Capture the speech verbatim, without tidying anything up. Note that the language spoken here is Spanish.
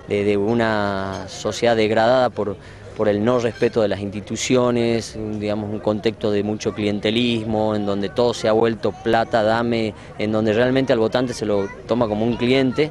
de, de una sociedad degradada por, por el no respeto de las instituciones, digamos un contexto de mucho clientelismo, en donde todo se ha vuelto plata, dame, en donde realmente al votante se lo toma como un cliente.